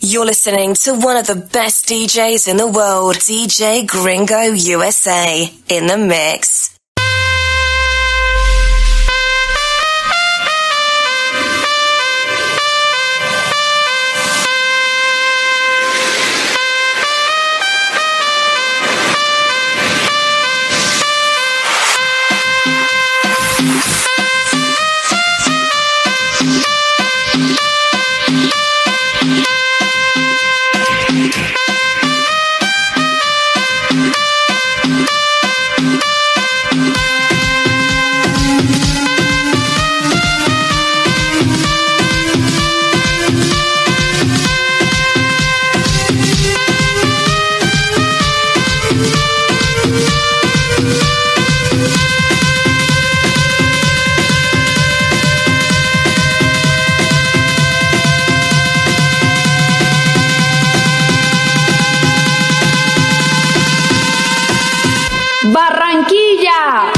You're listening to one of the best DJs in the world, DJ Gringo USA, in the mix. Barranquilla.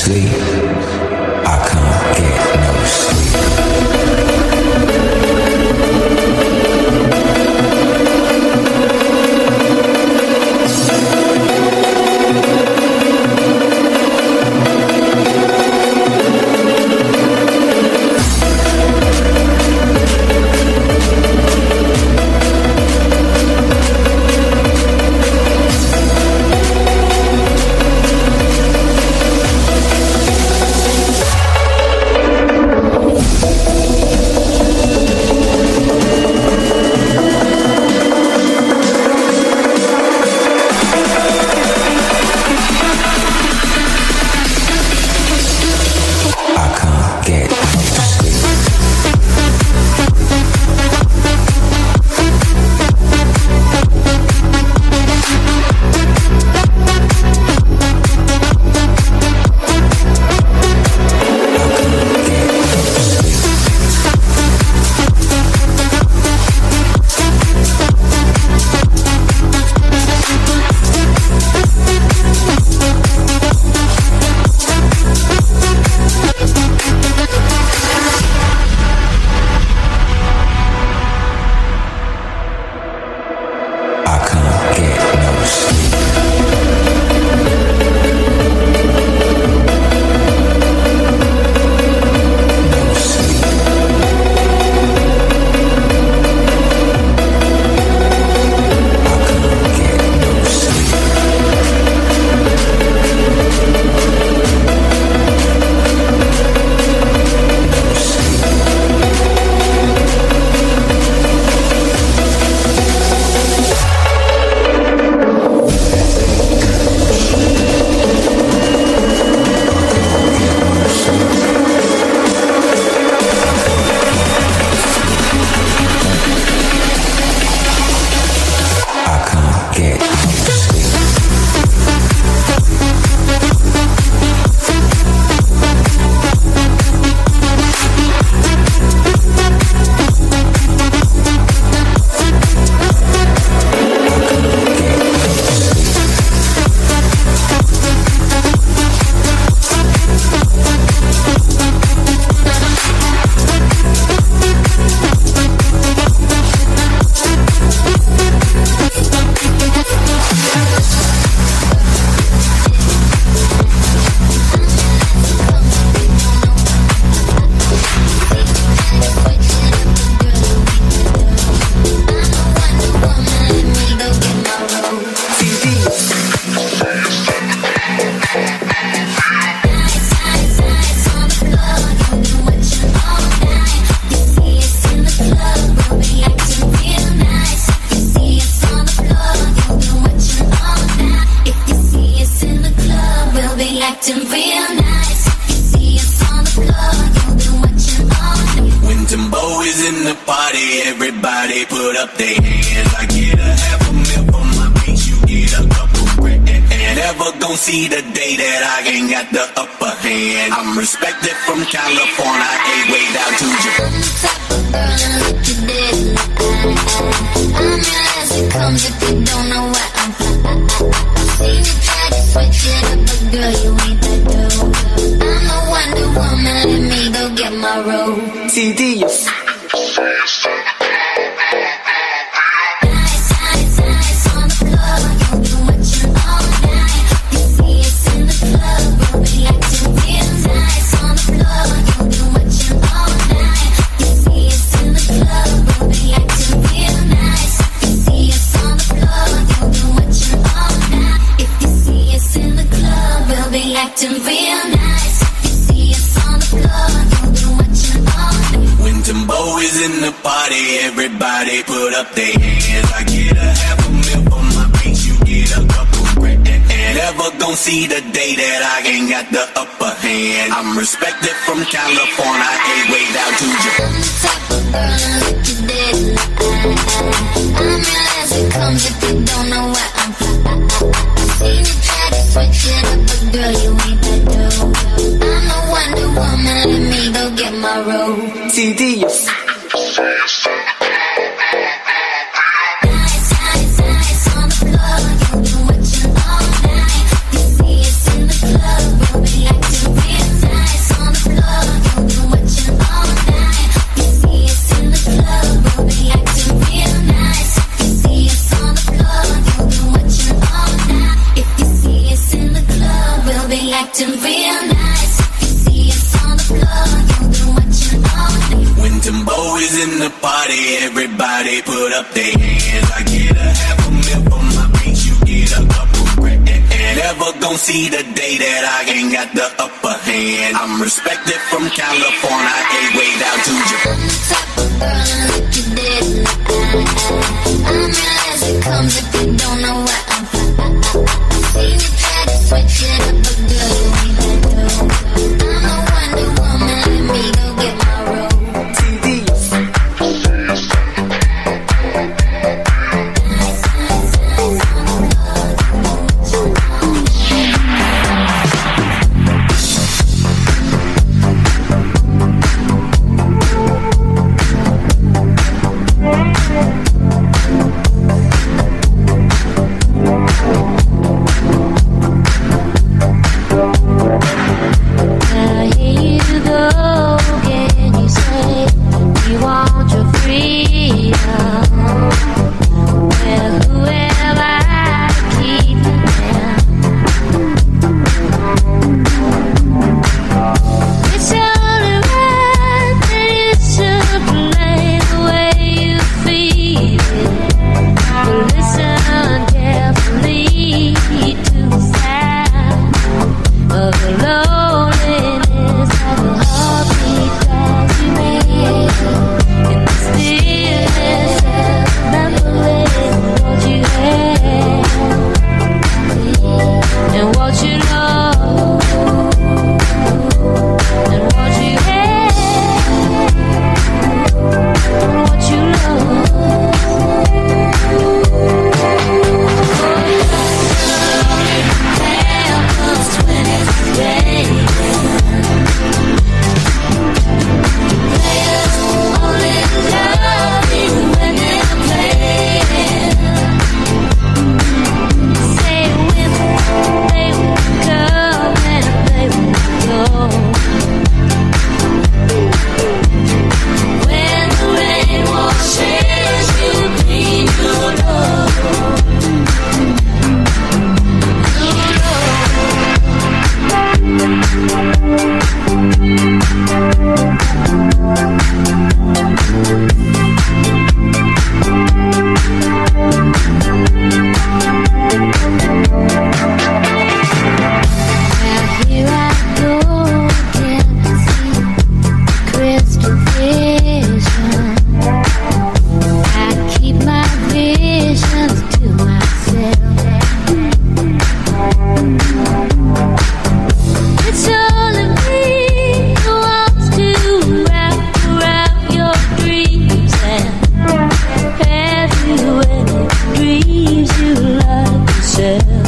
sleep. I can't get no sleep. Everybody put up their hands. I get a half a mil for my beats, you get a couple grand. Never gon' see the day that I ain't got the upper hand. I'm respected from California, ain't way down to Japan. I'm the type of girl that let you dead. I'm real as it comes if you don't know what I'm from. I've seen you try to switch it up, but girl, you ain't that dope. I'm the Wonder Woman, let me go get my robe. TD, acting real nice. You see us on the floor, you'll be watching all night. When Timbo is in the party, everybody put up their hands. I get a half a mil for my beats, you get a couple grand. Never gon' see the day that I ain't got the upper hand. I'm respected from California, ain't way down to Japan. I'm the type of girl that let you dead. I'm real as it comes if you don't know what I'm from. I've seen you try to switch it up, but girl, you ain't that dope. I'm the Wonder Woman, let me go get my robe. TD, on the floor, you'll be watching all night. You see us in the club, we'll be acting party, everybody put up their hands. I get a half a mil for my beats, you get a couple grand. Never gon' see the day that I ain't got the upper hand. I'm respected from California, way down to Japan. I'm the type of girl that look you dead in the eye. I'm real as it comes if you don't know why I'm fly. I see you try to switch it up, but girl, you ain't that dope. I'm a Wonder Woman, let me go get my robe. Dreams you love yourself.